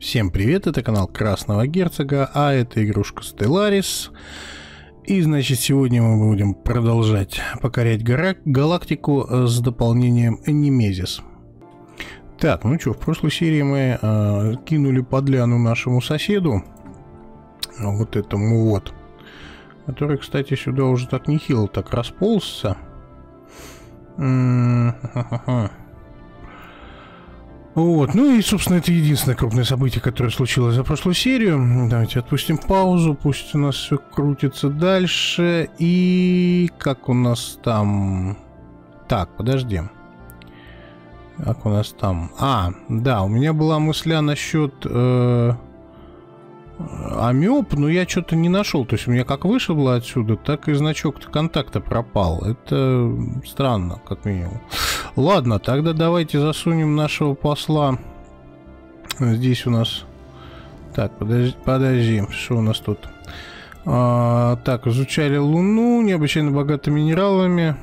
Всем привет, это канал Красного Герцога, а это игрушка Stellaris. И значит, сегодня мы будем продолжать покорять галактику с дополнением Немезис. Так, ну что, в прошлой серии мы кинули подляну нашему соседу, вот этому вот, который, кстати, сюда уже так нехило так расползся. Вот, ну и, собственно, это единственное крупное событие, которое случилось за прошлую серию. Давайте отпустим паузу, пусть у нас все крутится дальше. И как у нас там... Так, подожди. Как у нас там... Да, у меня была мысля насчет амеб, но я что-то не нашел. То есть у меня как вышибло отсюда, так и значок контакта пропал. Это странно, как минимум. Ладно, тогда давайте засунем нашего посла. Здесь у нас... Так, подожди, что у нас тут? Так, изучали Луну, необычайно богата минералами.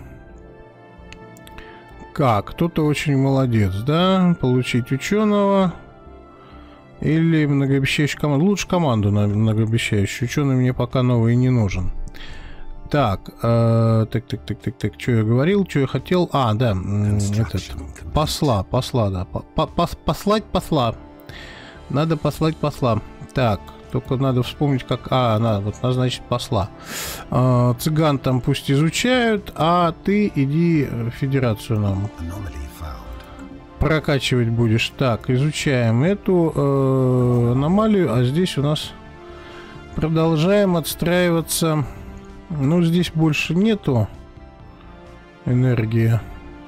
Как? Кто-то очень молодец, да? Получить ученого. Или многообещающую команду. Лучше команду на многообещающую. Ученый мне пока новый не нужен. Так, так, что я говорил, что я хотел? Да, посла, да. Послать посла. Надо послать посла. Так, только надо вспомнить, как... надо вот назначить посла. Цыган там пусть изучают, а ты иди федерацию нам прокачивать будешь. Так, изучаем эту аномалию, а здесь у нас продолжаем отстраиваться. Ну, здесь больше нету энергии.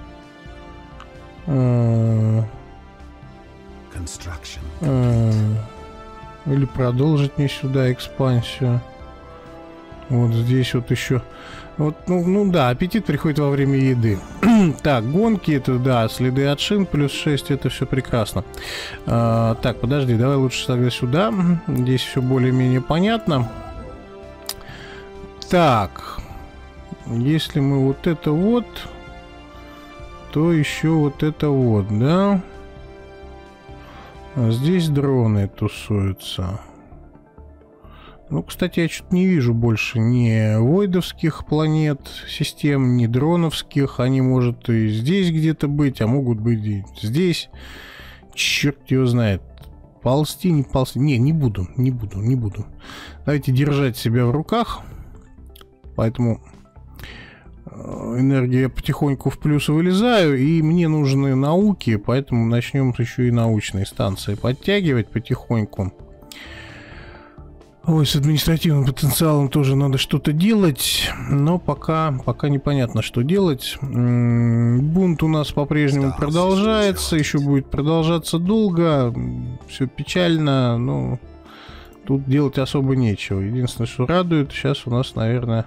Или продолжить мне сюда экспансию. Вот здесь вот еще. Вот, ну да, аппетит приходит во время еды. Так, гонки, это да, следы от шин, плюс 6, это все прекрасно. Так, подожди, давай лучше тогда сюда. Здесь все более-менее понятно. Так, если мы вот это вот, то еще вот это вот, да? А здесь дроны тусуются. Ну, кстати, я что-то не вижу больше ни войдовских планет, систем, ни дроновских. Они, может, и здесь где-то быть, а могут быть и здесь. Черт его знает. Ползти, не ползти. Не буду. Давайте держать себя в руках. Поэтому энергию я потихоньку в плюс вылезаю, и мне нужны науки, поэтому начнем еще и научные станции подтягивать потихоньку. Ой, с административным потенциалом тоже надо что-то делать, но пока непонятно, что делать. Бунт у нас по-прежнему продолжается, еще будет продолжаться долго, все печально, но тут делать особо нечего. Единственное, что радует, сейчас у нас, наверное,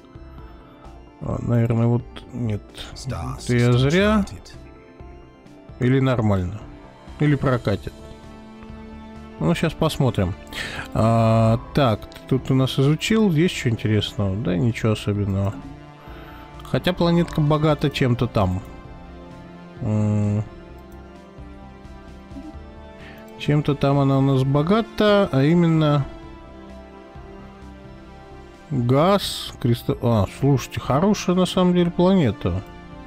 вот нет. Это я зря. Или нормально. Или прокатит. Ну, сейчас посмотрим. Так, тут у нас изучил. Есть что интересного? Да, ничего особенного. Хотя планетка богата чем-то там. Чем-то там она у нас богата, а именно... Газ, кристалл... слушайте, хорошая на самом деле планета.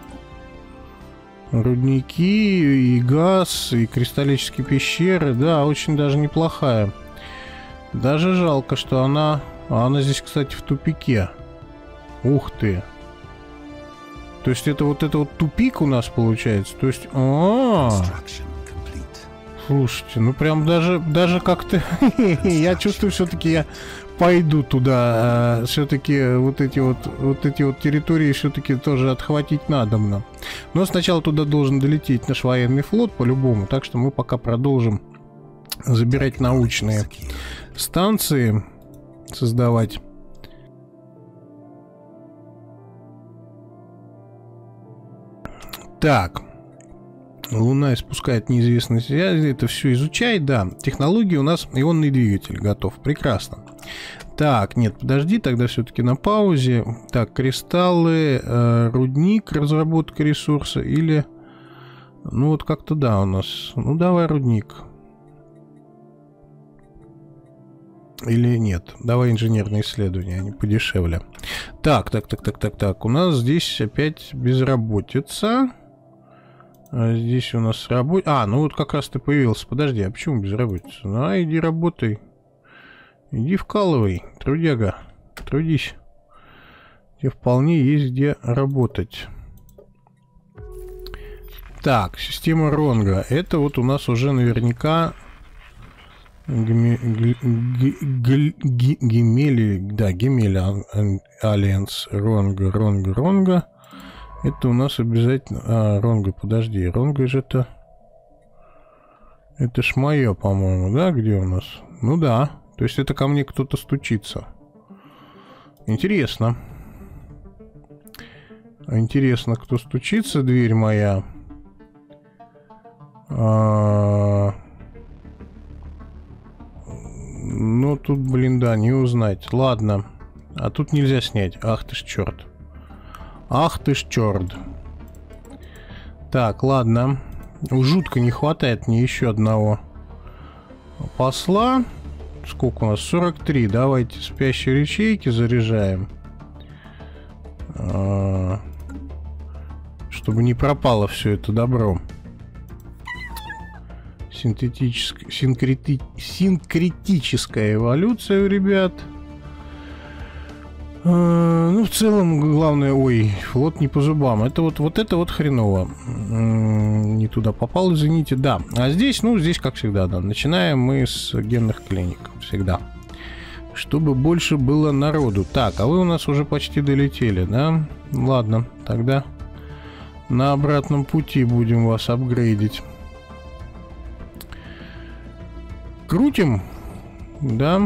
Рудники, и газ, и кристаллические пещеры. Да, очень даже неплохая. Даже жалко, что она... Она здесь, кстати, в тупике. Ух ты. То есть это вот тупик у нас получается. То есть... Слушайте, ну прям даже как-то... Я чувствую, все-таки я... Пойду туда, все-таки вот эти вот территории все-таки тоже отхватить надо мне. Но сначала туда должен долететь наш военный флот по-любому, так что мы пока продолжим забирать научные станции, создавать. Так, Луна испускает неизвестные связи, это все изучает, да. Технологии у нас ионный двигатель готов, прекрасно. Так, нет, подожди, тогда все-таки на паузе. Так, кристаллы, рудник, разработка ресурса или... Ну вот как-то да у нас. Ну давай рудник. Или нет? Давай инженерные исследования, они подешевле. Так. У нас здесь опять безработица. А здесь у нас работа... ну вот как раз ты появился. Подожди, а почему безработица? Иди работай. Иди вкалывай, трудяга. Трудись. Тебе вполне есть где работать. Так, система Ронга. Это вот у нас уже наверняка... Гемели Альянс. Ронга. Это у нас обязательно... Ронга, подожди. Ронга же это... Это ж мое, по-моему, да? Где у нас? Ну да. То есть это ко мне кто-то стучится. Интересно. Интересно, кто стучится. Дверь моя. Ну, тут, блин, да, не узнать. Ладно. А тут нельзя снять. Ах ты ж черт. Ах ты ж черт. Так, ладно. Жутко не хватает мне еще одного посла. Сколько у нас? 43. Давайте спящие ячейки заряжаем. Чтобы не пропало все это добро. Синкретическая эволюция у ребят. Ну, в целом, главное... Ой, флот не по зубам. Это вот хреново. Не туда попал, извините. Да, а здесь, ну, здесь как всегда, да. Начинаем мы с генных клиник. Всегда. Чтобы больше было народу. Так, а вы у нас уже почти долетели, да? Ладно, тогда на обратном пути будем вас апгрейдить. Крутим, да,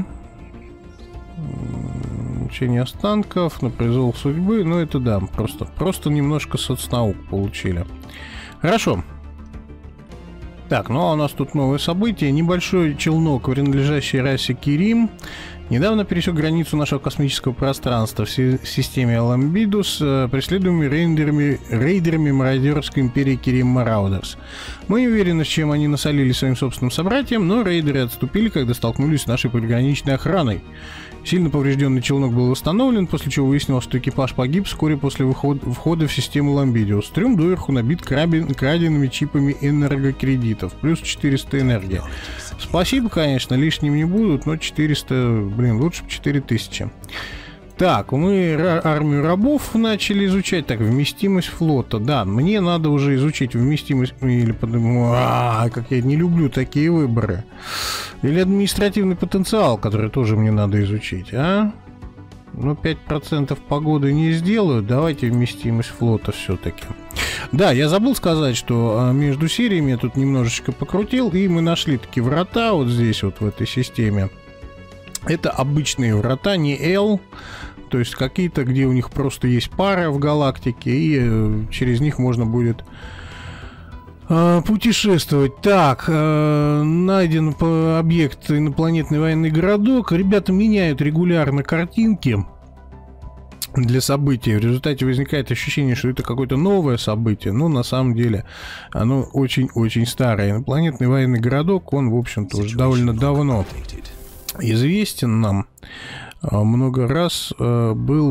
учение останков, на призыв судьбы, ну это да, просто немножко соцнаук получили. Хорошо. Так, ну а у нас тут новое событие. Небольшой челнок, принадлежащий расе Кирим, недавно пересек границу нашего космического пространства в системе Аламбидус, преследуемый рейдерами мародерской империи Кирим Мараудерс. Мы не уверены, с чем они насолили своим собственным собратьям, но рейдеры отступили, когда столкнулись с нашей приграничной охраной. Сильно поврежденный челнок был восстановлен, после чего выяснилось, что экипаж погиб вскоре после входа в систему Ламбидиус. Трюм доверху набит краденными чипами энергокредитов, плюс 400 энергии. Спасибо, конечно, лишним не будут, но 400, блин, лучше бы 4000. Так, мы армию рабов начали изучать. Так, вместимость флота. Да, мне надо уже изучить вместимость. Или подумаю, как я не люблю такие выборы. Или административный потенциал, который тоже мне надо изучить, а? Ну, 5% погоды не сделают. Давайте вместимость флота все-таки. Да, я забыл сказать, что между сериями я тут немножечко покрутил, и мы нашли такие врата вот здесь, вот в этой системе. Это обычные врата, не L, то есть какие-то, где у них просто есть пара в галактике, и через них можно будет путешествовать. Так, найден объект инопланетный военный городок. Ребята меняют регулярно картинки для событий. В результате возникает ощущение, что это какое-то новое событие, но на самом деле оно очень-очень старое. Инопланетный военный городок, он, в общем-то, уже довольно давно известен нам. Много раз было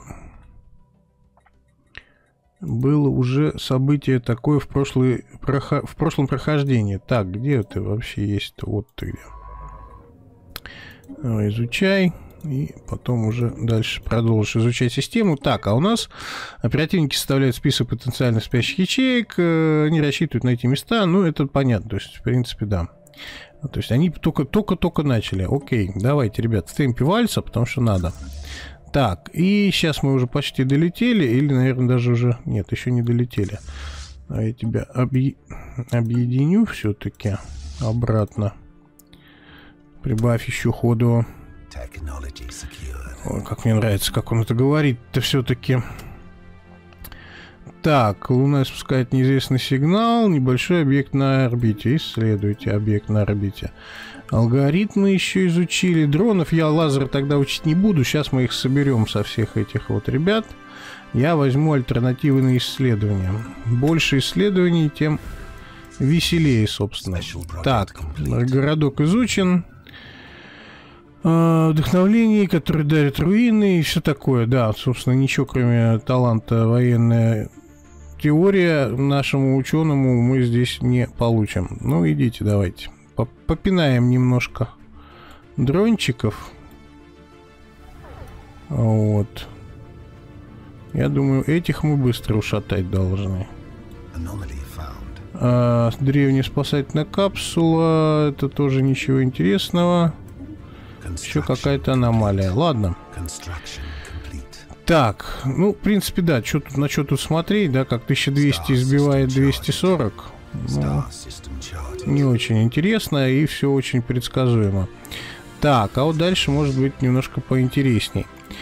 уже событие такое в прошлом прохождении. Так, где ты вообще есть-то? Вот ты где. Изучай. И потом уже дальше продолжишь изучать систему. Так, а у нас оперативники составляют список потенциально спящих ячеек. Они рассчитывают на эти места. Ну, это понятно. То есть, в принципе, да. То есть они только начали. Окей, давайте, ребят, в темпе вальса, потому что надо. Так, и сейчас мы уже почти долетели. Или, наверное, даже уже... Нет, еще не долетели. А я тебя объединю все-таки обратно. Прибавь еще ходу. Ой, как мне нравится, как он это говорит-то все-таки. Так, Луна испускает неизвестный сигнал. Небольшой объект на орбите. Исследуйте объект на орбите. Алгоритмы еще изучили. Дронов я лазер тогда учить не буду. Сейчас мы их соберем со всех этих вот ребят. Я возьму альтернативы на исследования. Больше исследований, тем веселее, собственно. Так, городок изучен. Вдохновление, которое дарит руины и все такое. Да, собственно, ничего кроме таланта военная теория нашему ученому мы здесь не получим. Ну, идите, давайте. Попинаем немножко дрончиков. Вот. Я думаю, этих мы быстро ушатать должны. Древняя спасательная капсула. Это тоже ничего интересного. Еще какая-то аномалия. Ладно. Так, ну, в принципе, да, на что тут смотреть, да, как 1200 избивает 240. Ну, не очень интересно и все очень предсказуемо. Так, а вот дальше может быть немножко поинтересней.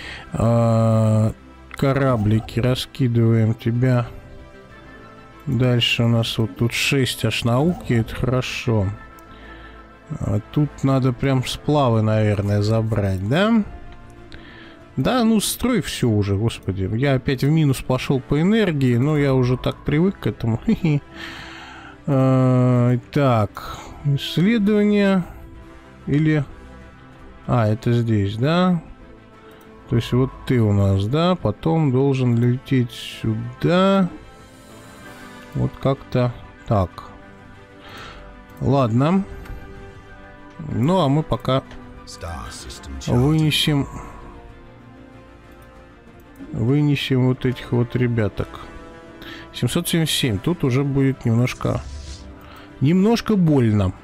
Кораблики, раскидываем тебя. Дальше у нас вот тут 6 аж науки, это хорошо. А тут надо прям сплавы, наверное, забрать, да? Да, ну строй все уже, господи. Я опять в минус пошел по энергии, но я уже так привык к этому. Так, исследование. Или... А, это здесь, да? То есть вот ты у нас, да? Потом должен лететь сюда. Вот как-то так. Ладно. Ну, а мы пока вынесем вот этих вот ребяток. 777. Тут уже будет немножко больно.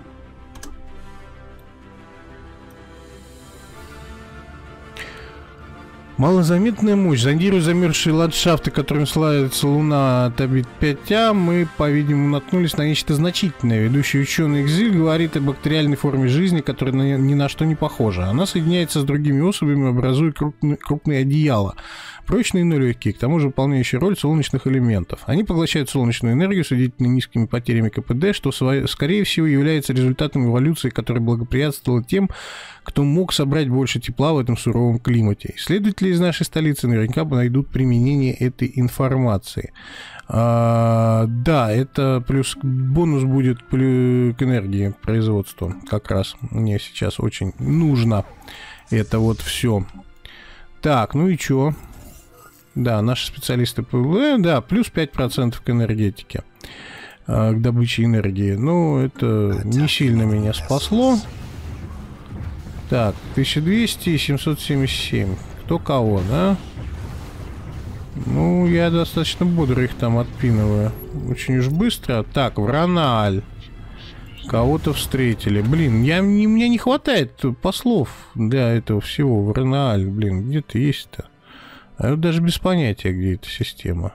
Малозаметная мощь. Зондируя замерзшие ландшафты, которыми славится Луна Табит 5А, мы, по-видимому, наткнулись на нечто значительное. Ведущий ученый Экзиль говорит о бактериальной форме жизни, которая ни на что не похожа. Она соединяется с другими особями, образуя крупные одеяла. Прочные, но легкие, к тому же выполняющие роль солнечных элементов. Они поглощают солнечную энергию с удивительно низкими потерями КПД, что, скорее всего, является результатом эволюции, которая благоприятствовала тем, кто мог собрать больше тепла в этом суровом климате. Исследователи из нашей столицы наверняка найдут применение этой информации. Да, это плюс бонус будет к энергии производства. Как раз мне сейчас очень нужно это вот все. Так, ну и чё? Да, наши специалисты... Да, плюс 5% к энергетике. К добыче энергии. Ну, это не сильно меня спасло. Так, 1200 и 777. Кто кого, да? Ну, я достаточно бодро их там отпинываю. Очень уж быстро. Так, Враналь. Кого-то встретили. Блин, мне не хватает послов для этого всего. Враналь, блин, где ты есть-то? А я даже без понятия, где эта система.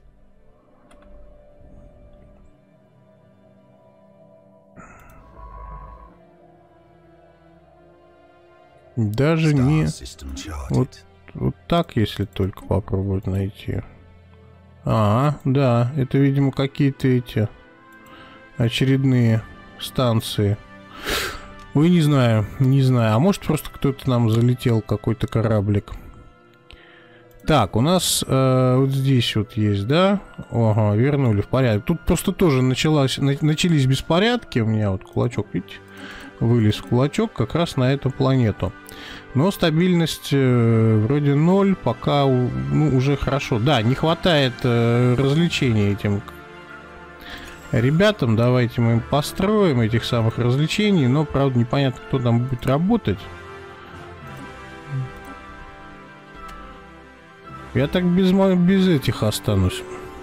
Даже не... Вот так, если только попробовать найти. А, да, это, видимо, какие-то эти очередные станции. Ой, не знаю. А может, просто кто-то нам залетел, какой-то кораблик. Так, у нас вот здесь вот есть, да? Ага, вернули в порядок. Тут просто тоже начались беспорядки. У меня вот кулачок, видите? Вылез кулачок как раз на эту планету. Но стабильность вроде 0, пока ну, уже хорошо. Да, не хватает развлечений этим ребятам. Давайте мы им построим этих самых развлечений. Но, правда, непонятно, кто там будет работать. Я так без этих останусь.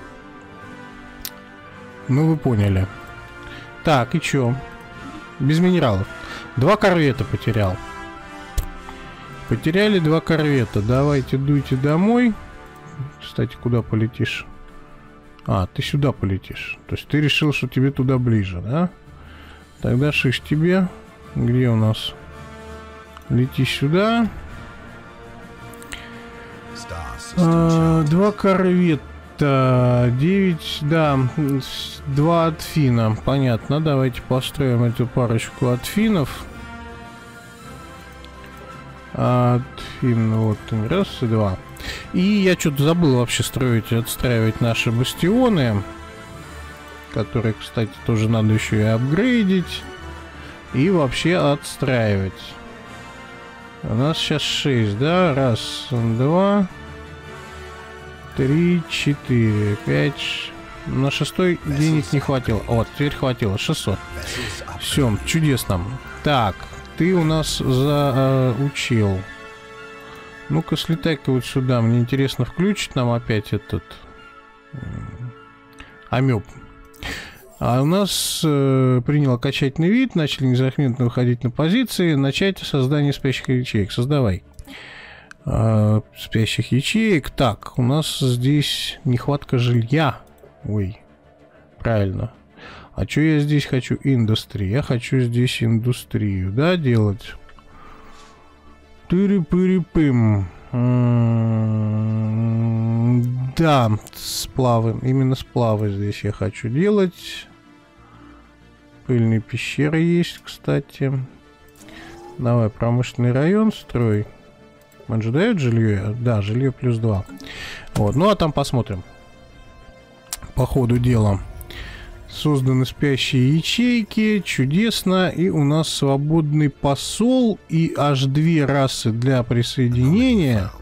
Ну, вы поняли. Так, и чё? Без минералов. 2 корвета потерял. Потеряли 2 корвета. Давайте дуйте домой. Кстати, куда полетишь? А, ты сюда полетишь. То есть ты решил, что тебе туда ближе, да? Тогда шиш тебе. Где у нас? Лети сюда. 2 корвета. 9, да, 2 от фина. Понятно, давайте построим эту парочку от финов. От фин, вот, раз и 2. И я что-то забыл вообще отстраивать наши бастионы. Которые, кстати, тоже надо еще и апгрейдить. И вообще отстраивать. У нас сейчас 6, да? Раз, два, 3, 4, 5. На 6-й денег не хватило. Вот, теперь хватило. 600. Все, чудесно. Так, ты у нас заучил. Ну-ка, слетай-ка вот сюда. Мне интересно, включит нам опять этот амеб. А у нас принял окончательный вид, начали незаметно выходить на позиции, начать создание спящих ячеек. Создавай. Спящих ячеек. Так, у нас здесь нехватка жилья. Ой, правильно. А что я здесь хочу? Индустрию. Я хочу здесь индустрию, да, делать? Тыры-пыры-пым. Да, сплавы. Именно сплавы здесь я хочу делать. Пыльные пещеры есть, кстати. Давай, промышленный район строй. Он же дает жилье? Да, жилье +2. Вот, ну а там посмотрим. По ходу дела. Созданы спящие ячейки. Чудесно. И у нас свободный посол. И аж 2 расы для присоединения.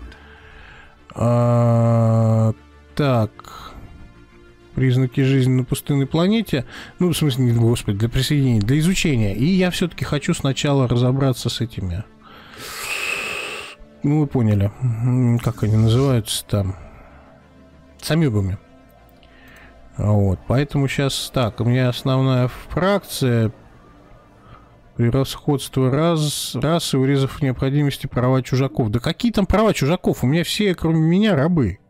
Так. Признаки жизни на пустынной планете. Ну, в смысле, не, господи, для присоединения, для изучения. И я все-таки хочу сначала разобраться с этими. Ну, вы поняли. Как они называются там? С амебами. Вот. Поэтому сейчас так. У меня основная фракция. Превосходство расы, урезав необходимости права чужаков. Да какие там права чужаков? У меня все, кроме меня, рабы.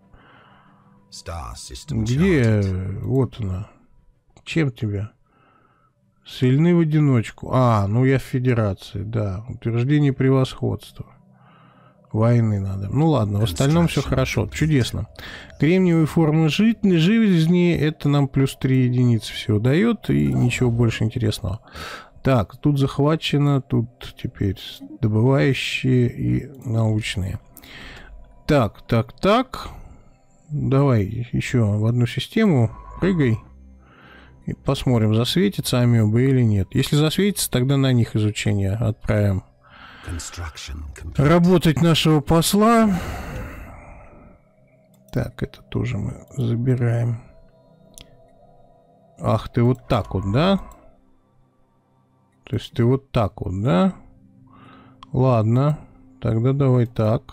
Где? Вот она. Чем тебя? Сильны в одиночку. Ну я в Федерации, да. Утверждение превосходства. Войны надо. Ну ладно, в остальном все хорошо. Чудесно. Кремниевые формы жизни, это нам +3 единицы всего дает. И ничего больше интересного. Так, тут захвачено, тут теперь добывающие и научные. Так. Давай еще в одну систему прыгай. И посмотрим, засветится амебы или нет. Если засветится, тогда на них изучение отправим. Работать нашего посла. Так, это тоже мы забираем. Ах, ты вот так вот, да? То есть ты вот так вот, да? Ладно. Тогда давай так.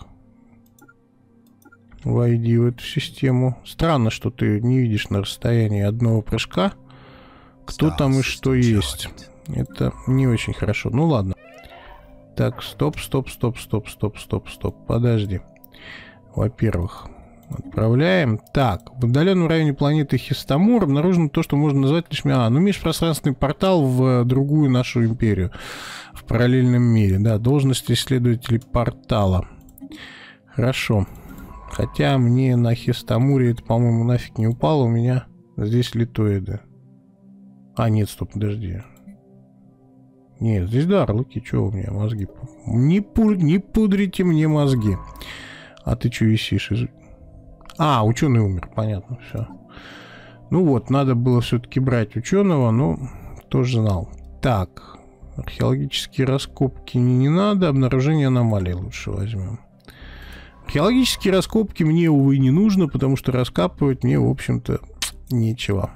Войди в эту систему. Странно, что ты не видишь на расстоянии одного прыжка, кто там и что есть. Это не очень хорошо. Ну ладно. Так, стоп. Подожди. Во-первых, отправляем. Так, в отдаленном районе планеты Хистамур обнаружено то, что можно назвать лишь межпространственный портал в другую нашу империю. В параллельном мире. Да, должность исследователей портала. Хорошо. Хотя мне на Хистамуре это, по-моему, нафиг не упало. У меня здесь литоиды. Нет, стоп, подожди. Нет, здесь дарлоки. Чего у меня мозги? Не пудрите мне мозги. А ты что висишь? Ученый умер, понятно, все. Ну вот, надо было все-таки брать ученого, но тоже знал. Так, археологические раскопки не надо, обнаружение аномалий лучше возьмем. Археологические раскопки мне, увы, не нужно, потому что раскапывать мне, в общем-то, нечего.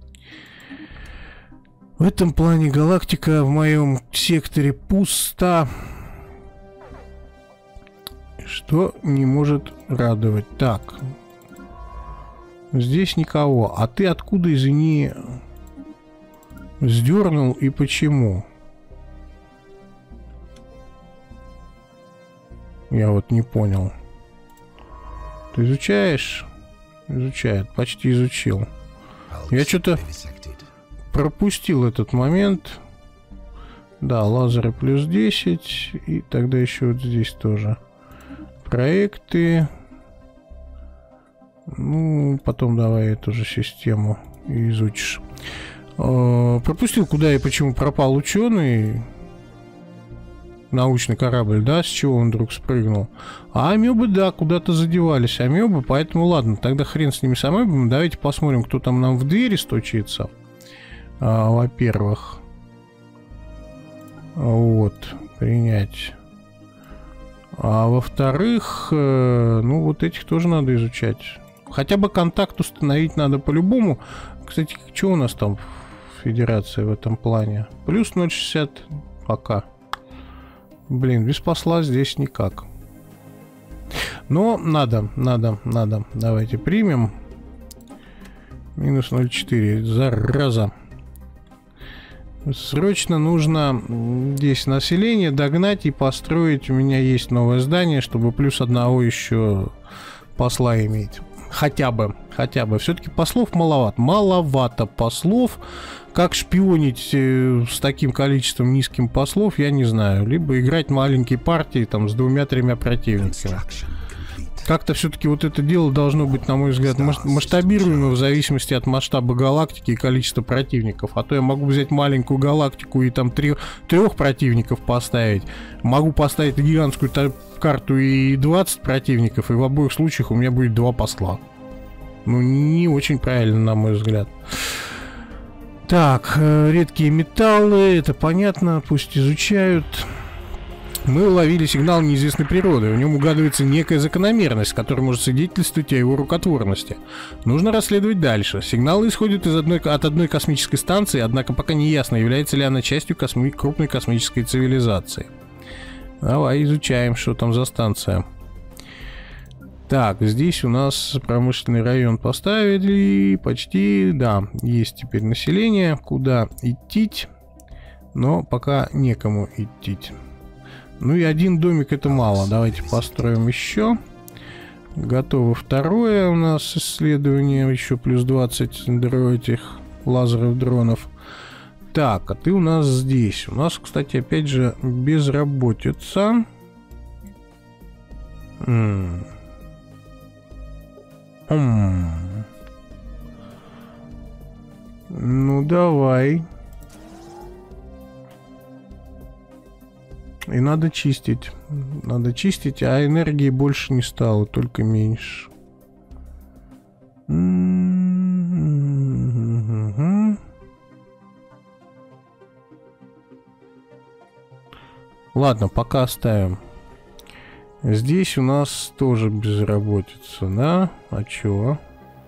В этом плане галактика в моем секторе пуста, что не может радовать. Так, здесь никого. А ты откуда, извини, сдернул и почему? Я вот не понял. Ты изучаешь? Изучает. Почти изучил. Я что-то пропустил этот момент. Да, лазеры +10. И тогда еще вот здесь тоже. Проекты. Ну, потом давай эту же систему изучишь. Пропустил, куда и почему пропал ученый. Научный корабль, да, с чего он вдруг спрыгнул. А амебы, да, куда-то задевались амебы, поэтому ладно, тогда хрен с ними с амебами. Давайте посмотрим, кто там нам в двери стучится. Во-первых. Вот, принять. А во-вторых, ну, вот этих тоже надо изучать. Хотя бы контакт установить надо по-любому. Кстати, что у нас там в Федерации в этом плане? Плюс 0,60 пока. Блин, без посла здесь никак. Но надо. Давайте примем. Минус 0,4. Зараза. Срочно нужно здесь население догнать и построить. У меня есть новое здание, чтобы плюс одного еще посла иметь. Хотя бы. Все-таки послов маловато. Маловато послов. Как шпионить с таким количеством низким послов, я не знаю. Либо играть маленькие партии там с 2-3 противниками. Как-то все-таки вот это дело должно быть, на мой взгляд, масштабируемо в зависимости от масштаба галактики и количества противников. А то я могу взять маленькую галактику и там трех противников поставить. Могу поставить гигантскую карту и 20 противников, и в обоих случаях у меня будет 2 посла. Ну, не очень правильно, на мой взгляд. Так, редкие металлы, это понятно, пусть изучают. Мы уловили сигнал неизвестной природы. В нем угадывается некая закономерность, которая может свидетельствовать о его рукотворности. Нужно расследовать дальше. Сигнал исходит от одной космической станции, однако пока не ясно, является ли она частью крупной космической цивилизации. Давай изучаем, что там за станция. Так, здесь у нас промышленный район поставили. Почти, да, есть теперь население. Куда идти? Но пока некому идти. Ну и один домик это мало. Давайте построим еще. Готово второе у нас исследование. Еще плюс 20 этих лазеров, дронов. Так, а ты у нас здесь. У нас, кстати, опять же безработица. Ну давай. И надо чистить. Надо чистить, а энергии больше не стало, только меньше. Ладно, пока оставим. Здесь у нас тоже безработица, да? А чё?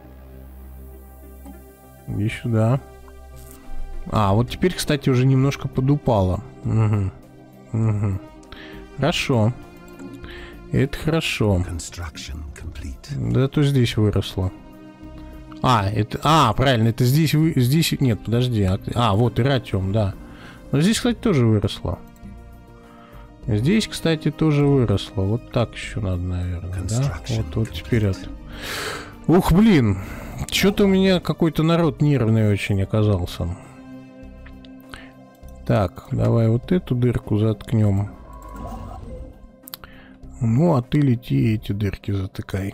Иди сюда. А, вот теперь, кстати, уже немножко подупало. Угу. Хорошо. Это хорошо. Да, то здесь выросло. Правильно, это здесь... Здесь... Нет, подожди. Вот Иратиум, да. Но здесь, кстати, тоже выросло. Здесь, кстати, тоже выросло. Вот так еще надо, наверное, да? Вот теперь это. Ух, блин. Что-то у меня какой-то народ нервный очень оказался. Так, давай вот эту дырку заткнем. Ну, а ты лети, эти дырки затыкай.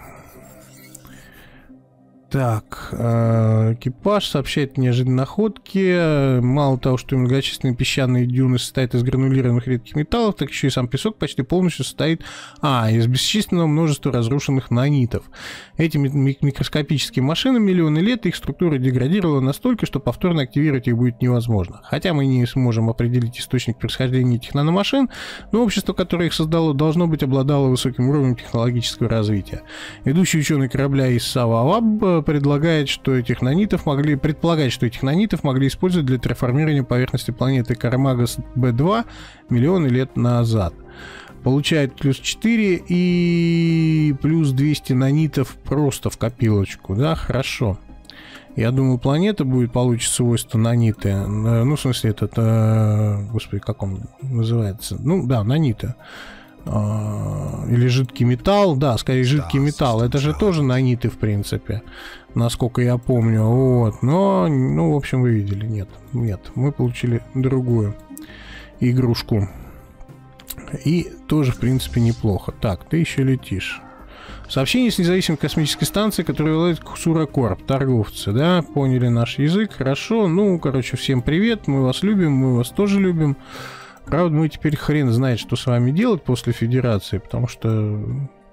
Так, экипаж сообщает неожиданные находки. Мало того, что многочисленные песчаные дюны состоят из гранулированных редких металлов, так еще и сам песок почти полностью состоит из бесчисленного множества разрушенных нанитов. Эти микроскопические машины миллионы лет, их структура деградировала настолько, что повторно активировать их будет невозможно. Хотя мы не сможем определить источник происхождения этих наномашин, но общество, которое их создало, должно быть обладало высоким уровнем технологического развития. Ведущий ученый корабля Исав Аваб предполагает, что этих нанитов могли использовать для терраформирования поверхности планеты Карамагас Б2 миллионы лет назад. Получает плюс 4 и плюс 200 нанитов просто в копилочку, да, хорошо. Я думаю, планета будет получить свойства наниты. Ну, в смысле, господи, как он называется? Ну, да, наниты. Или жидкий металл, да, скорее жидкий металл. Это же тоже наниты, в принципе, насколько я помню. Вот, но, ну, в общем, вы видели, нет, мы получили другую игрушку. И тоже, в принципе, неплохо. Так, ты еще летишь. Сообщение с независимой космической станции, которая владеет Суракорп, торговцы, да, поняли наш язык, хорошо. Ну, короче, всем привет, мы вас любим, мы вас тоже любим. Правда, мы теперь хрен знает, что с вами делать после Федерации, потому что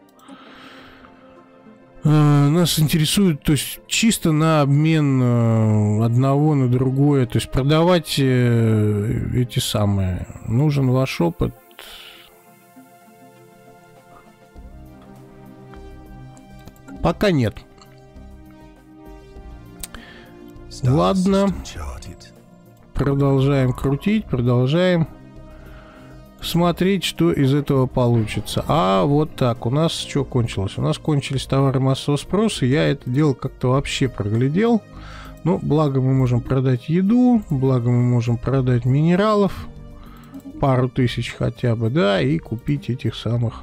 нас интересует, то есть чисто на обмен одного на другое, то есть продавать эти самые. Нужен ваш опыт. Пока нет. Ладно. Продолжаем крутить, продолжаем смотреть, что из этого получится. А вот так. У нас что кончилось? У нас кончились товары массового спроса. Я это дело как-то вообще проглядел. Но благо мы можем продать еду, благо мы можем продать минералов. Пару тысяч хотя бы, да, и купить этих самых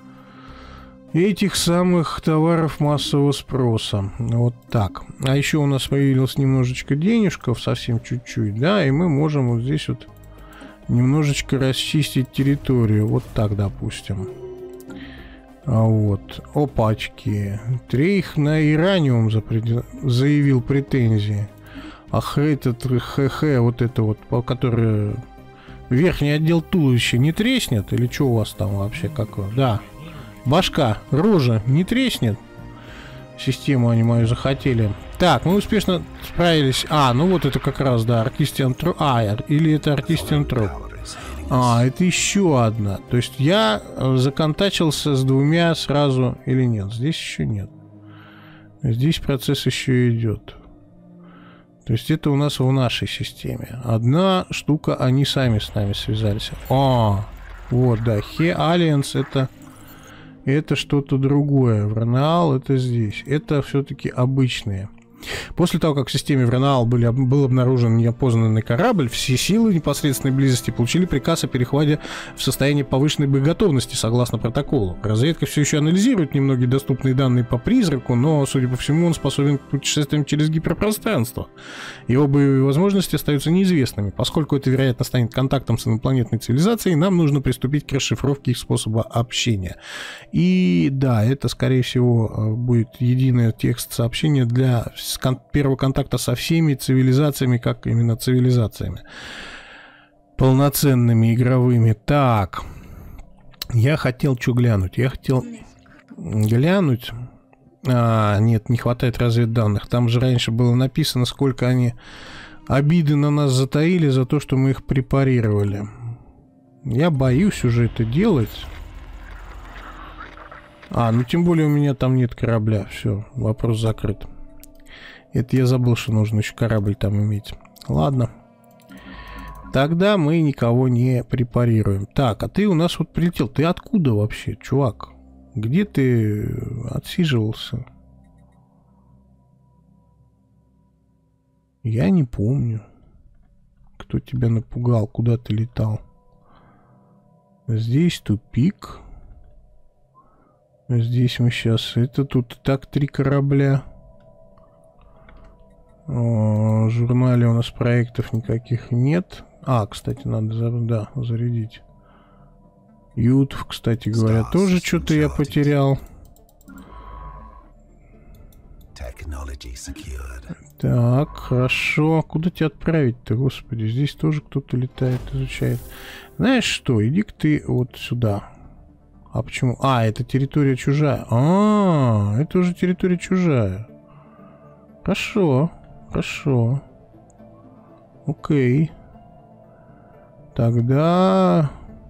товаров массового спроса. Вот так. А еще у нас появилось немножечко денежков, совсем чуть-чуть, да, и мы можем вот здесь вот немножечко расчистить территорию. Вот так, допустим. А вот. Опачки. Трейх на Ираниум заявил претензии. Ах, этот вот это вот, который верхний отдел туловища не треснет? Или что у вас там вообще какое? Да. Башка, рожа не треснет? Систему они мою захотели. Так, мы успешно справились. А, ну вот это как раз, да, Артистиан Троп. Или это Артистиан Троп. Это еще одна. То есть я законтачился с двумя сразу или нет? Здесь еще нет. Здесь процесс еще идет. То есть это у нас в нашей системе. Одна штука, они сами с нами связались. Вот, да, Алиенс это что-то другое. Вранаал это здесь. Это все-таки обычные. После того, как в системе Вранаал был обнаружен неопознанный корабль, все силы непосредственной близости получили приказ о переходе в состояние повышенной боеготовности согласно протоколу. Разведка все еще анализирует немногие доступные данные по призраку, но, судя по всему, он способен к путешествиям через гиперпространство. Его боевые возможности остаются неизвестными. Поскольку это, вероятно, станет контактом с инопланетной цивилизацией, нам нужно приступить к расшифровке их способа общения. И да, это, скорее всего, будет единый текст сообщения для первого контакта со всеми цивилизациями, как именно цивилизациями полноценными, игровыми. Так, я хотел что глянуть? Я хотел глянуть... нет, не хватает разведданных. Там же раньше было написано, сколько они обиды на нас затаили за то, что мы их препарировали. Я боюсь уже это делать. Ну тем более у меня там нет корабля. Все, вопрос закрыт. Это я забыл, что нужно еще корабль там иметь. Ладно. Тогда мы никого не препарируем. Так, а ты у нас вот прилетел. Ты откуда вообще, чувак? Где ты отсиживался? Я не помню. Кто тебя напугал? Куда ты летал? Здесь тупик. Здесь мы сейчас... Это тут так 3 корабля. В журнале у нас проектов никаких нет. Кстати, надо зарядить. Ютов, кстати говоря, тоже что-то я потерял. Так, хорошо. Куда тебя отправить-то, господи? Здесь тоже кто-то летает, изучает. Знаешь что, иди-ка ты вот сюда. А почему? Это территория чужая. Это уже территория чужая. Хорошо. Хорошо. Окей. Тогда...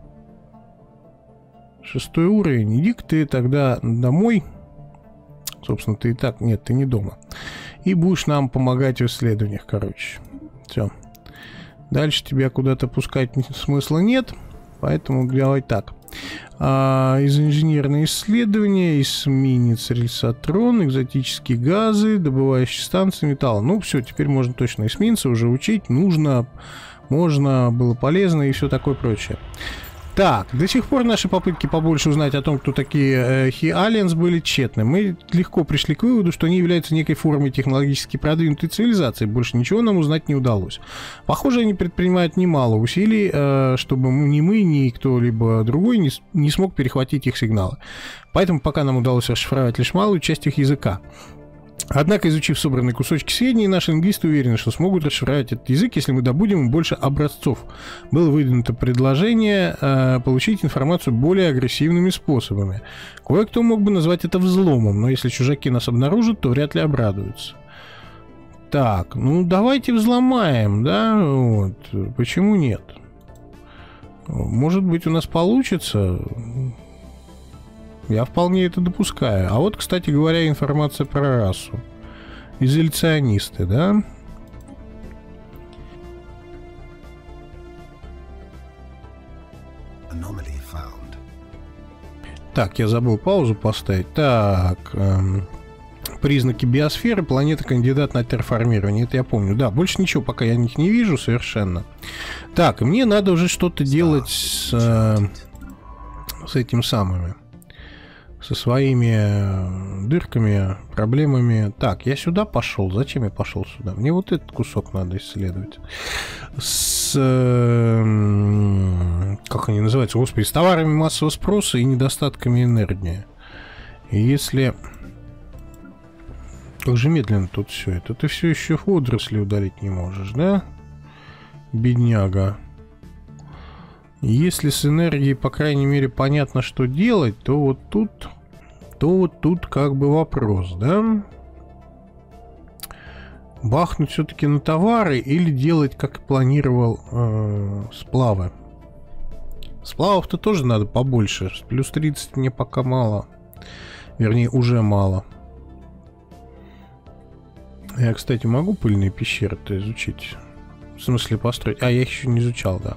6-й уровень. Иди-ка ты тогда домой. Собственно, ты и так... Нет, ты не дома. И будешь нам помогать в исследованиях, короче. Все. Дальше тебя куда-то пускать смысла нет. Поэтому давай так. Из инженерные исследования, эсминец рельсотрон, экзотические газы, добывающие станции металла. Ну, все, теперь можно точно эсминца уже учить. Нужно, можно, было полезно и все такое прочее. Так, до сих пор наши попытки побольше узнать о том, кто такие Алиенс, были тщетны. Мы легко пришли к выводу, что они являются некой формой технологически продвинутой цивилизации. Больше ничего нам узнать не удалось. Похоже, они предпринимают немало усилий, чтобы ни мы, ни кто-либо другой не смог перехватить их сигналы. Поэтому пока нам удалось расшифровать лишь малую часть их языка. Однако, изучив собранные кусочки сведений, наши лингвисты уверены, что смогут расшифровать этот язык, если мы добудем им больше образцов. Было выдвинуто предложение получить информацию более агрессивными способами. Кое-кто мог бы назвать это взломом, но если чужаки нас обнаружат, то вряд ли обрадуются. Так, ну давайте взломаем, да? Вот. Почему нет? Может быть, у нас получится... я вполне это допускаю. А вот, кстати говоря, информация про расу. Изоляционисты, да? Так, я забыл паузу поставить. Так, признаки биосферы, планета кандидат на терраформирование. Это я помню. Да, больше ничего пока я них не вижу совершенно. Так, и мне надо уже что-то делать с этим самыми. Со своими дырками, проблемами. Так, я сюда пошел. Зачем я пошел сюда? Мне вот этот кусок надо исследовать. С... как они называются? Господи, с товарами массового спроса и недостатками энергии. И если... Как же медленно тут все это. Ты все еще водоросли удалить не можешь, да? Бедняга. Если с энергией, по крайней мере, понятно, что делать, то вот тут как бы вопрос, да? Бахнуть все-таки на товары или делать, как и планировал, сплавы? Сплавов-то тоже надо побольше. Плюс 30 мне пока мало. Вернее, уже мало. Я, кстати, могу пыльные пещеры-то изучить? В смысле построить? А, я их еще не изучал, да.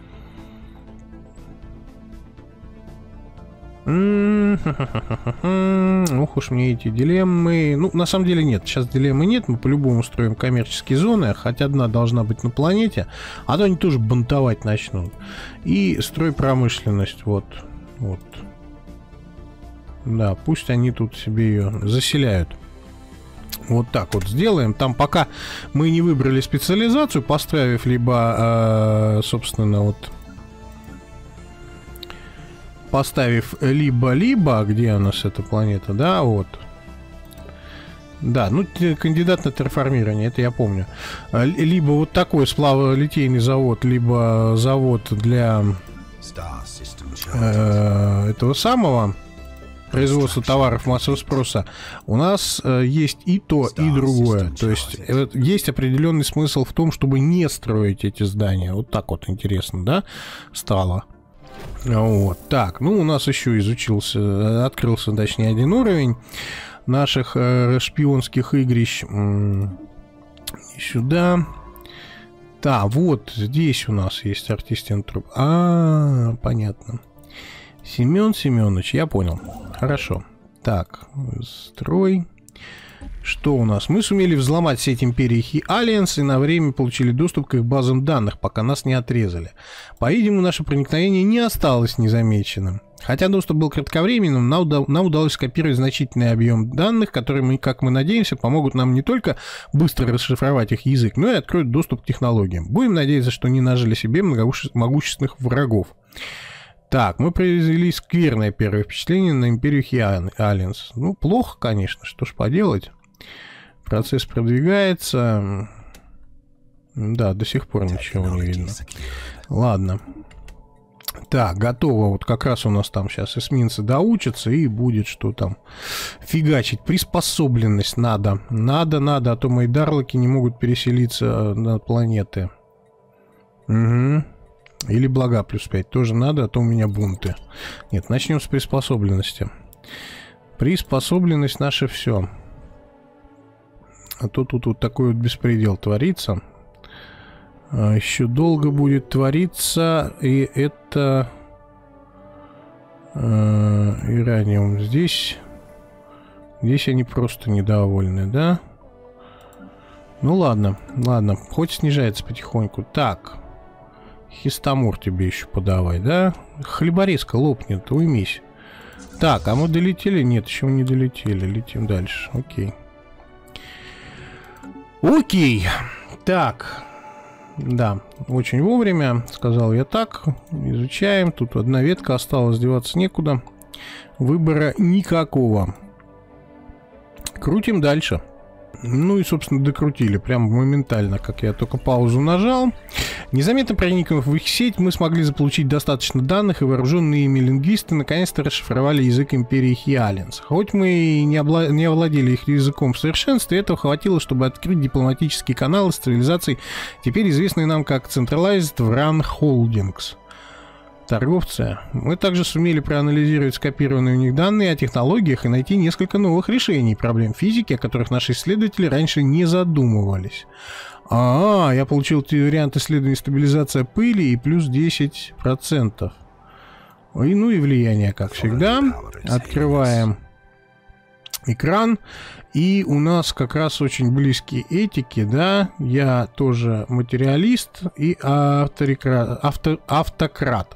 Ох уж мне эти дилеммы. Ну, на самом деле нет. Сейчас дилеммы нет. Мы по-любому строим коммерческие зоны. Хоть одна должна быть на планете. А то они тоже бунтовать начнут. И строй промышленность. Вот. Вот. Да, пусть они тут себе ее заселяют. Вот так вот сделаем. Там пока мы не выбрали специализацию, поставив либо, собственно, вот... Поставив либо-либо, где у нас эта планета, да, вот. Да, ну, кандидат на терраформирование, это я помню. Либо вот такой сплаволитейный завод, либо завод для этого самого производства товаров массового спроса. У нас есть и то, и другое. То есть есть определенный смысл в том, чтобы не строить эти здания. Вот так вот интересно, да, стало. Вот, так, ну у нас еще открылся, точнее, один уровень наших шпионских игрищ. Сюда. Да, вот здесь у нас есть артистин труп. Понятно. Семен Семенович, я понял. Хорошо. Так, строй. Что у нас? Мы сумели взломать сеть Империи Альянс и на время получили доступ к их базам данных, пока нас не отрезали. По-видимому, наше проникновение не осталось незамеченным. Хотя доступ был кратковременным, нам удалось скопировать значительный объем данных, которые, как мы надеемся, помогут нам не только быстро расшифровать их язык, но и откроют доступ к технологиям. Будем надеяться, что не нажили себе могущественных врагов. Так, мы произвели скверное первое впечатление на Империю Альянс. Ну, плохо, конечно, что ж поделать. Процесс продвигается. Да, до сих пор ничего не видно. Ладно. Так, готово. Вот как раз у нас там сейчас эсминцы доучатся, и будет что там фигачить. Приспособленность надо. Надо, а то мои дарлоки не могут переселиться на планеты. Угу. Или блага плюс 5 тоже надо, а то у меня бунты. Нет, начнем с приспособленности. Приспособленность наше все. А то тут вот такой вот беспредел творится. Еще долго будет твориться. И это... Ираниум здесь. Здесь они просто недовольны, да? Ну ладно, ладно. Хоть снижается потихоньку. Так. Хистамур тебе еще подавай, да? Хлеборезка лопнет, уймись. Так, а мы долетели? Нет, еще мы не долетели. Летим дальше. Окей. Окей. Так. Да, очень вовремя, сказал я так. Изучаем. Тут одна ветка осталась, деваться некуда. Выбора никакого. Крутим дальше. Ну и, собственно, докрутили. Прям моментально, как я только паузу нажал. Незаметно проникнув в их сеть, мы смогли заполучить достаточно данных, и вооруженные ими лингвисты наконец-то расшифровали язык Империи Альянс. Хоть мы и не овладели их языком в совершенстве, этого хватило, чтобы открыть дипломатические каналы с цивилизацией, теперь известной нам как Centralized Run Holdings. торговцы. Мы также сумели проанализировать скопированные у них данные о технологиях и найти несколько новых решений проблем физики, о которых наши исследователи раньше не задумывались. Я получил вариант исследования стабилизация пыли и плюс 10%. Ну и влияние, как всегда. Открываем экран. И у нас как раз очень близкие этики, да. Я тоже материалист и автократ.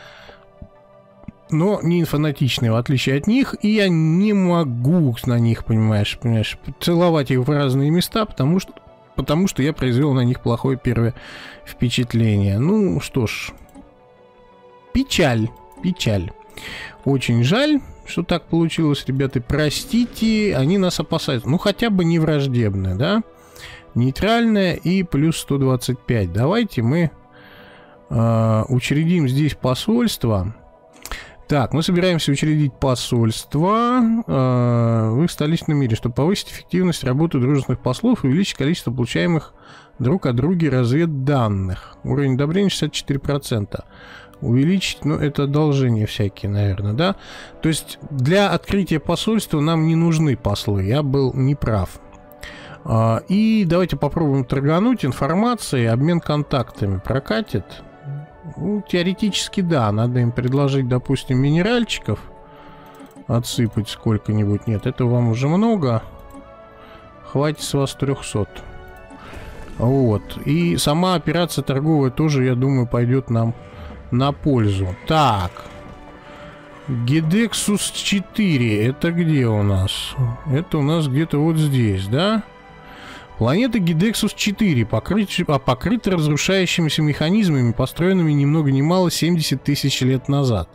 Но не инфанатичный, в отличие от них. И я не могу на них, понимаешь, целовать их в разные места, потому что я произвел на них плохое первое впечатление. Ну что ж, печаль. Очень жаль, что так получилось, ребята. Простите, они нас опасаются. Ну, хотя бы не враждебная, да? Нейтральная и плюс 125. Давайте мы учредим здесь посольство. Так, мы собираемся учредить посольство в их столичном мире, чтобы повысить эффективность работы дружественных послов и увеличить количество получаемых друг от друга разведданных. Уровень одобрения 64%. Увеличить, ну, это одолжения всякие, наверное, да? То есть для открытия посольства нам не нужны послы, я был неправ. И давайте попробуем торгануть информацией, обмен контактами прокатит. Ну, теоретически да, надо им предложить, допустим, минеральчиков отсыпать сколько-нибудь. Нет, это вам уже много. Хватит с вас 300. Вот. И сама операция торговая тоже, я думаю, пойдет нам на пользу. Так. Гидексус 4. Это где у нас? Это у нас где-то вот здесь, да? Планета Гидексус 4 покрыта разрушающимися механизмами, построенными ни много ни мало 70 тысяч лет назад.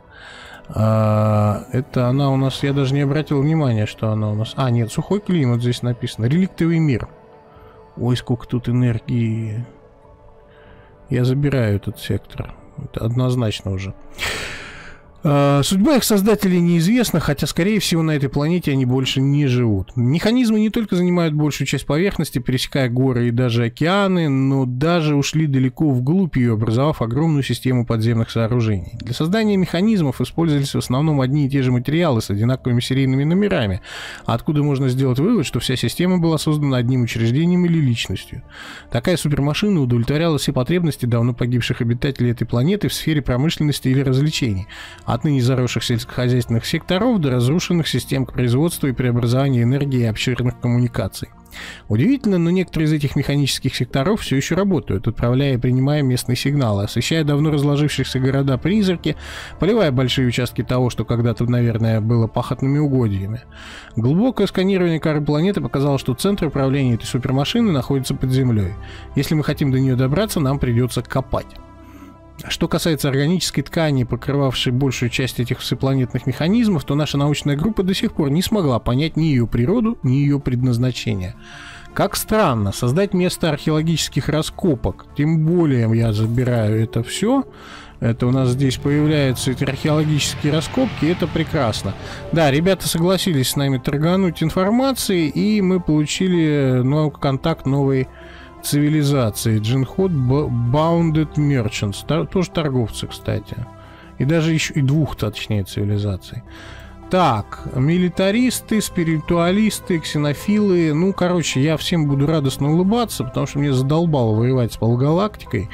Это она у нас... Я даже не обратил внимания, что она у нас... Нет, сухой климат здесь написано. Реликтовый мир. Ой, сколько тут энергии. Я забираю этот сектор. Это однозначно уже. Судьба их создателей неизвестна, хотя, скорее всего, на этой планете они больше не живут. Механизмы не только занимают большую часть поверхности, пересекая горы и даже океаны, но даже ушли далеко вглубь ее, образовав огромную систему подземных сооружений. Для создания механизмов использовались в основном одни и те же материалы с одинаковыми серийными номерами, откуда можно сделать вывод, что вся система была создана одним учреждением или личностью. Такая супермашина удовлетворяла все потребности давно погибших обитателей этой планеты в сфере промышленности или развлечений. От ныне заросших сельскохозяйственных секторов до разрушенных систем производства и преобразования энергии и обширных коммуникаций. Удивительно, но некоторые из этих механических секторов все еще работают, отправляя и принимая местные сигналы, освещая давно разложившихся города-призраки, поливая большие участки того, что когда-то, наверное, было пахотными угодьями. Глубокое сканирование коры планеты показало, что центр управления этой супермашины находится под землей. Если мы хотим до нее добраться, нам придется копать. Что касается органической ткани, покрывавшей большую часть этих всепланетных механизмов, то наша научная группа до сих пор не смогла понять ни ее природу, ни ее предназначение. Как странно, создать место археологических раскопок, тем более я забираю это все, это у нас здесь появляются эти археологические раскопки, это прекрасно. Да, ребята согласились с нами торгануть информацией, и мы получили контакт новой цивилизации. Джинхот Bounded Merchants. Тоже торговцы, кстати. И даже еще и двух, точнее, цивилизаций. Так, милитаристы, спиритуалисты, ксенофилы. Ну, короче, я всем буду радостно улыбаться, потому что мне задолбало воевать с полугалактикой.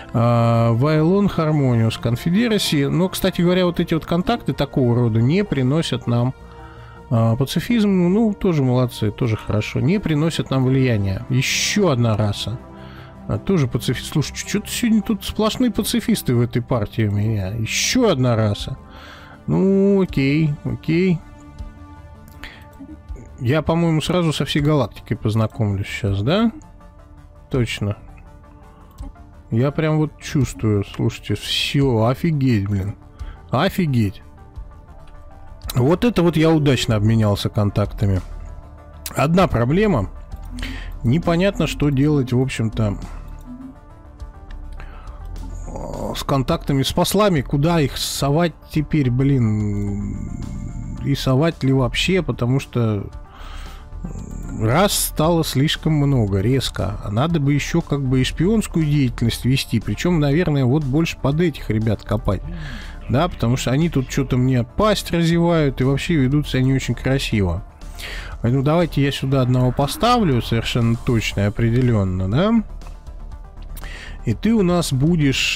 Вайлон Хармониус Конфедерации. Но, кстати говоря, вот эти вот контакты такого рода не приносят нам... Пацифизм, ну, тоже молодцы, тоже хорошо. Не приносят нам влияния. Еще одна раса. Тоже пацифист. Слушай, что-то сегодня тут сплошные пацифисты в этой партии у меня. Еще одна раса. Ну, окей. Я, по-моему, сразу со всей галактикой познакомлюсь сейчас, да? Точно. Я прям вот чувствую, слушайте, все, офигеть, блин. Офигеть. Вот это вот я удачно обменялся контактами. Одна проблема. Непонятно, что делать, в общем-то, с контактами, с послами. Куда их совать теперь, блин? И совать ли вообще? Потому что раз стало слишком много, резко. Надо бы еще как бы и шпионскую деятельность вести. Причем, наверное, вот больше под этих ребят копать. Да, потому что они тут что-то мне пасть разевают и вообще ведут себя не очень красиво. Поэтому давайте я сюда одного поставлю, совершенно точно и определенно, да? И ты у нас будешь...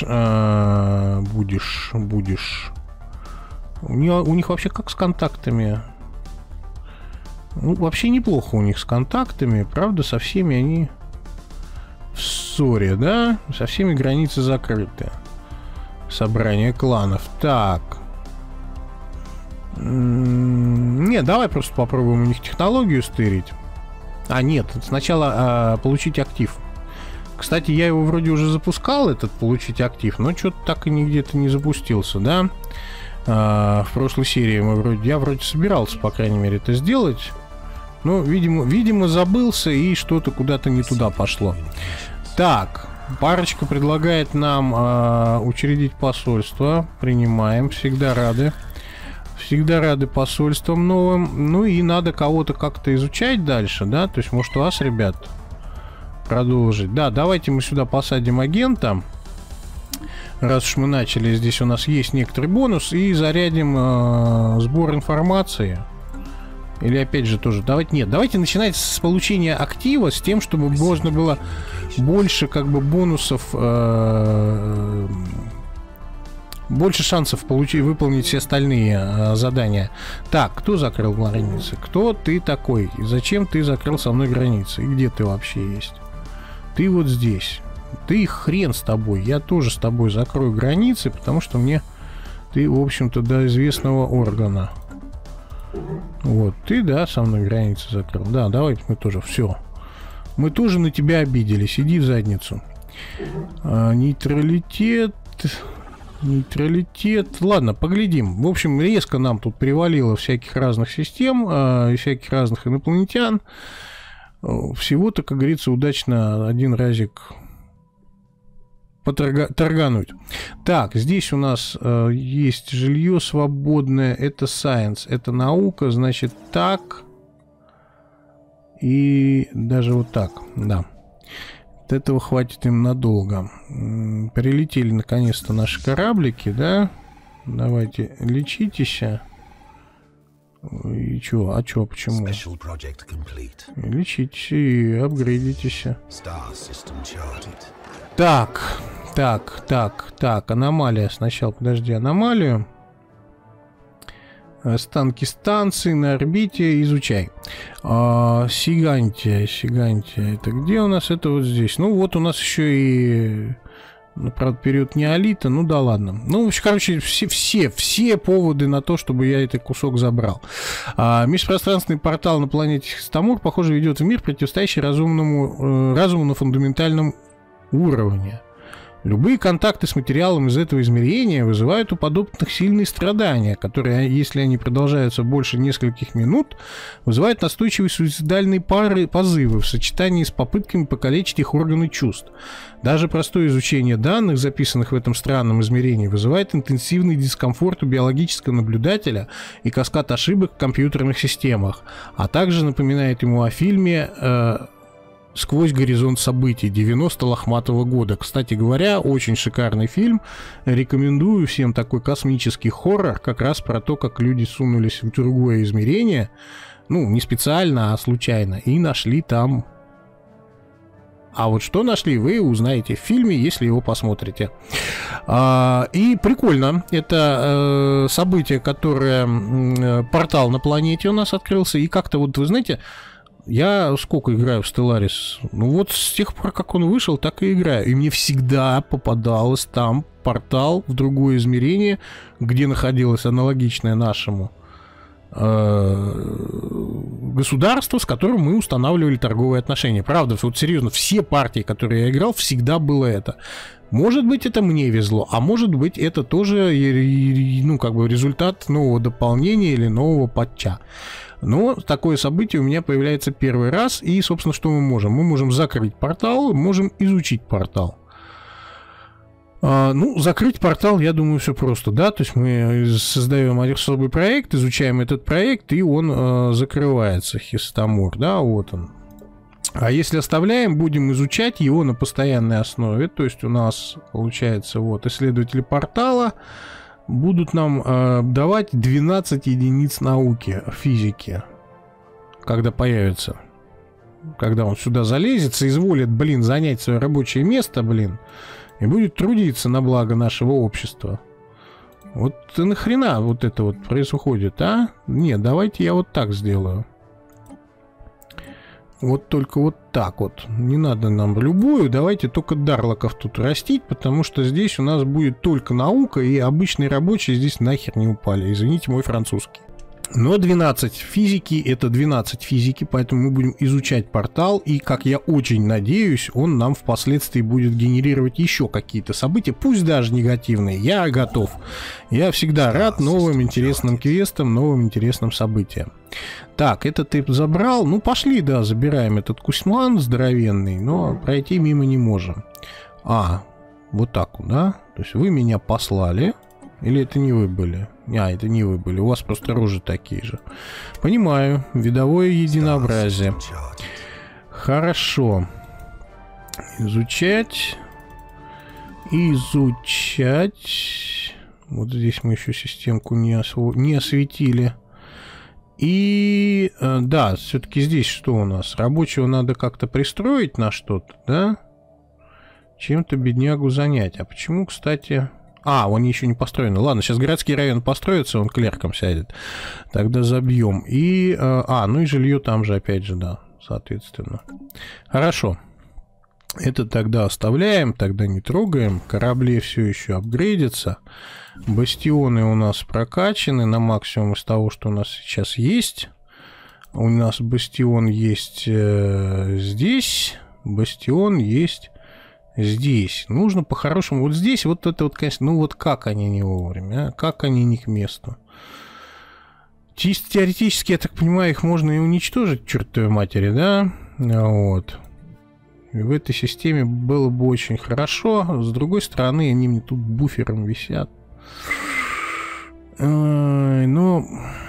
У них вообще как с контактами? Ну, вообще неплохо у них с контактами. Правда, со всеми они в ссоре, да? Со всеми границы закрыты. Собрание кланов. Так. Нет, давай просто попробуем у них технологию стырить. А, нет, сначала получить актив. Кстати, я его вроде уже запускал, этот получить актив, но что-то так и нигде-то не запустился, да? В прошлой серии я вроде собирался, по крайней мере, это сделать. Но, видимо, забылся и что-то куда-то не туда пошло. Так, парочка предлагает нам учредить посольство. Принимаем, всегда рады. Всегда рады посольствам новым. Ну и надо кого-то как-то изучать дальше, да? То есть, может, вас, ребят, продолжить. Да, давайте мы сюда посадим агента. Раз уж мы начали, здесь у нас есть некоторый бонус. И зарядим сбор информации. Или опять же тоже... Давайте начинать с получения актива, с тем, чтобы можно было больше как бы бонусов... больше шансов выполнить все остальные задания. Так, кто закрыл границы? Кто ты такой? И зачем ты закрыл со мной границы? И где ты вообще есть? Ты вот здесь. Ты хрен с тобой. Я тоже с тобой закрою границы, потому что мне ты, в общем-то, до известного органа. Вот, ты, да, со мной границы закрыл. Да, давайте мы тоже. Все. Мы тоже на тебя обиделись. Иди в задницу. Нейтралитет. Нейтралитет. Ладно, поглядим. В общем, резко нам тут привалило всяких разных систем и всяких разных инопланетян. Всего-то, как говорится, удачно один разик торгануть. Так, здесь у нас есть жилье свободное. Это science, это наука. Значит, так. И даже вот так, да. От этого хватит им надолго. Прилетели наконец-то наши кораблики, да? Давайте, лечитесь. И чё? А чё? Почему? Лечитесь и апгрейдитесь. Так. Аномалия сначала. Подожди, аномалию. Останки станции на орбите. Изучай. Сигантия. Это где у нас? Это вот здесь. Ну, вот у нас еще и... Ну, правда, период неолита. Ну, да ладно. Ну, короче, все поводы на то, чтобы я этот кусок забрал. Межпространственный портал на планете Хистамур, похоже, ведет в мир, противостоящий разуму на фундаментальном уровне. Любые контакты с материалом из этого измерения вызывают у подопытных сильные страдания, которые, если они продолжаются больше нескольких минут, вызывают настойчивые суицидальные позывы в сочетании с попытками покалечить их органы чувств. Даже простое изучение данных, записанных в этом странном измерении, вызывает интенсивный дискомфорт у биологического наблюдателя и каскад ошибок в компьютерных системах, а также напоминает ему о фильме «Сквозь горизонт событий» 90 лохматого года. Кстати говоря, очень шикарный фильм. Рекомендую всем такой космический хоррор, как раз про то, как люди сунулись в другое измерение. Ну, не специально, а случайно. И нашли там... А вот что нашли, вы узнаете в фильме, если его посмотрите. И прикольно. Это событие, которое... Портал на планете у нас открылся. И как-то вот, вы знаете... Я сколько играю в Stellaris? Ну вот с тех пор, как он вышел, так и играю. И мне всегда попадалось там портал в другое измерение, где находилось аналогичное нашему государство, с которым мы устанавливали торговые отношения. Правда, вот серьезно, все партии, которые я играл, всегда было это. Может быть, это мне везло, а может быть, это тоже, ну, как бы результат нового дополнения или нового патча. Но такое событие у меня появляется первый раз. И, собственно, что мы можем? Мы можем закрыть портал, можем изучить портал. Ну, закрыть портал, я думаю, все просто, да, то есть мы создаем особый проект, изучаем этот проект, и он закрывается, Хистамур, да, вот он. А если оставляем, будем изучать его на постоянной основе, то есть у нас, получается, вот, исследователи портала будут нам давать 12 единиц науки, физики, когда появится. Когда он сюда залезет, соизволит, блин, занять свое рабочее место, блин, и будет трудиться на благо нашего общества. Вот нахрена вот это вот происходит, а? Нет, давайте я вот так сделаю. Вот только вот так вот. Не надо нам любую, давайте только дарлоков тут растить, потому что здесь у нас будет только наука, и обычные рабочие здесь нахер не упали. Извините мой французский. Но 12 физики — это 12 физики, поэтому мы будем изучать портал, и, как я очень надеюсь, он нам впоследствии будет генерировать еще какие-то события, пусть даже негативные. Я готов. Я всегда рад новым интересным квестам, новым интересным событиям. Так, это ты забрал. Ну, пошли, да, забираем этот кусман здоровенный, но пройти мимо не можем. Вот так вот, да? То есть вы меня послали. Или это не вы были? Это не вы были. У вас просто рожи такие же. Понимаю. Видовое единообразие. Хорошо. Изучать. Изучать. Вот здесь мы еще системку не осветили. И да, все-таки здесь что у нас? Рабочего надо как-то пристроить на что-то, да? Чем-то беднягу занять. А почему, кстати... он еще не построен. Ладно, сейчас городский район построится, он клерком сядет. Тогда забьем. И, ну и жилье там же, опять же, да, соответственно. Хорошо. Это тогда оставляем, тогда не трогаем. Корабли все еще апгрейдятся. Бастионы у нас прокачаны на максимум из того, что у нас сейчас есть. У нас бастион есть здесь. Бастион есть... здесь. Нужно по-хорошему... Вот здесь вот это вот, конечно... Ну вот как они не вовремя, а? Как они не к месту? Чисто теоретически, я так понимаю, их можно и уничтожить, чертовой матери, да? Вот. И в этой системе было бы очень хорошо. С другой стороны, они мне тут буфером висят. Ну...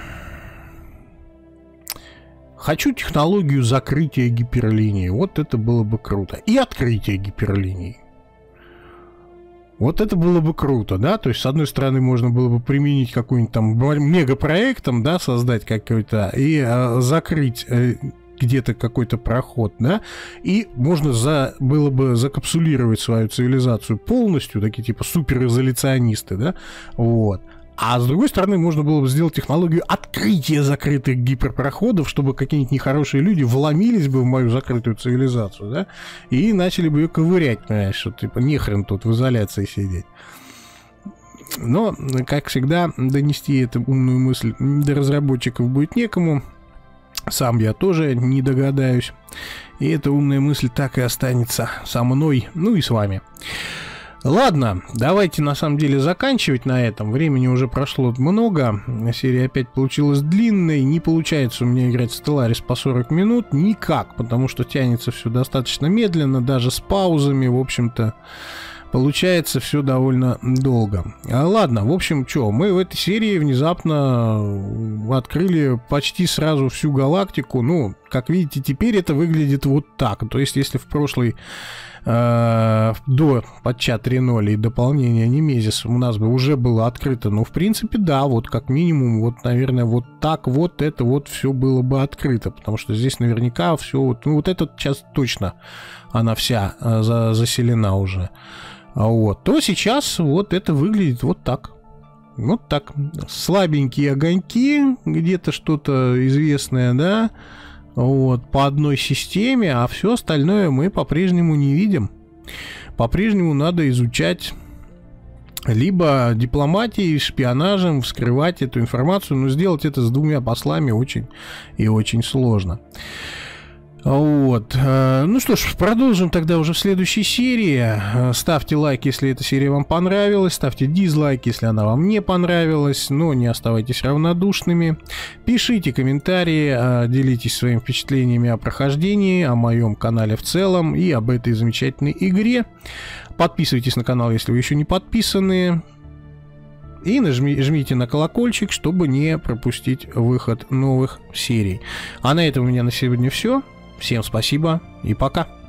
Хочу технологию закрытия гиперлинии. Вот это было бы круто. И открытие гиперлинии. Вот это было бы круто, да? То есть, с одной стороны, можно было бы применить какой-нибудь там мегапроектом, да, создать какой-то, и закрыть где-то какой-то проход, да? И можно было бы закапсулировать свою цивилизацию полностью, такие типа суперизоляционисты, да? Вот. А с другой стороны, можно было бы сделать технологию открытия закрытых гиперпроходов, чтобы какие-нибудь нехорошие люди вломились бы в мою закрытую цивилизацию, да, и начали бы ее ковырять, понимаешь, что типа нехрен тут в изоляции сидеть. Но, как всегда, донести эту умную мысль до разработчиков будет некому. Сам я тоже не догадаюсь. И эта умная мысль так и останется со мной, ну и с вами. Ладно, давайте на самом деле заканчивать на этом. Времени уже прошло много. Серия опять получилась длинной. Не получается у меня играть в Stellaris по 40 минут. Никак, потому что тянется все достаточно медленно. Даже с паузами, в общем-то, получается все довольно долго. Ладно, в общем, что, мы в этой серии внезапно открыли почти сразу всю галактику. Ну, как видите, теперь это выглядит вот так. То есть, если в прошлой... до патча 3.0 и дополнения Немезис у нас бы уже было открыто, но в принципе да, вот как минимум, вот наверное вот так вот это вот все было бы открыто, потому что здесь наверняка все вот, ну вот этот час точно она вся заселена уже, вот, то сейчас вот это выглядит вот так. Вот так, слабенькие огоньки, где-то что-то известное, да, вот, по одной системе, а все остальное мы по-прежнему не видим. По-прежнему надо изучать либо дипломатией, шпионажем, вскрывать эту информацию, но сделать это с 2 послами очень и очень сложно. Вот. Ну что ж, продолжим тогда уже в следующей серии. Ставьте лайк, если эта серия вам понравилась. Ставьте дизлайк, если она вам не понравилась. Но не оставайтесь равнодушными. Пишите комментарии, делитесь своими впечатлениями о прохождении, о моем канале в целом и об этой замечательной игре. Подписывайтесь на канал, если вы еще не подписаны. И жмите на колокольчик, чтобы не пропустить выход новых серий. А на этом у меня на сегодня все. Всем спасибо и пока.